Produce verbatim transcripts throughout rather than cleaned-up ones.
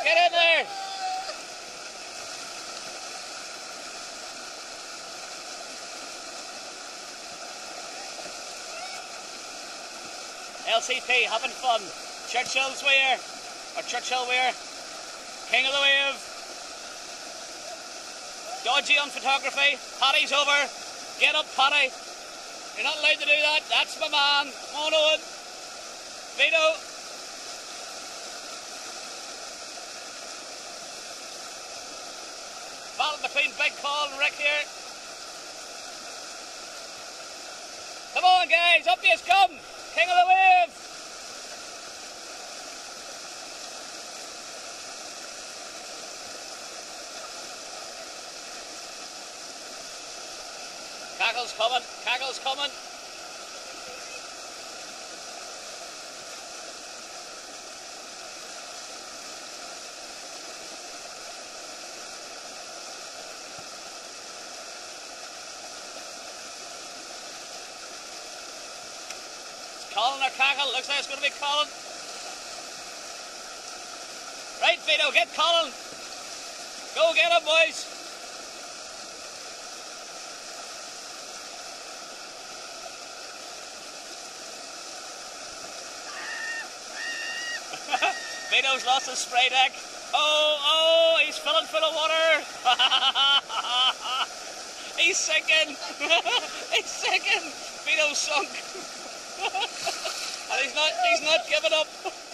Get in there! L C P having fun. Churchill's Weir, or Churchill Weir, King of the Wave. Dodgy on photography. Paddy's over. Get up, Paddy. You're not allowed to do that. That's my man. Come on, Owen. Vito. Battle between Big Paul and Rick here. Come on, guys. Up you come. King of the Wave. Cackle's coming. Cackle's coming. Colin or Cackle? Looks like it's going to be Colin. Right, Vito, get Colin. Go get him, boys. Vito's lost his spray deck. Oh, oh, he's filling full of water. He's sinking. He's sinking. Vito's sunk. And he's not, he's not giving up.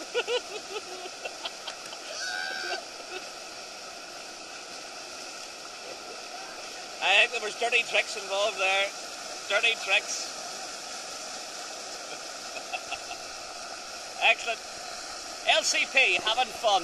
I think there was dirty tricks involved there. Dirty tricks. Excellent. L C P having fun.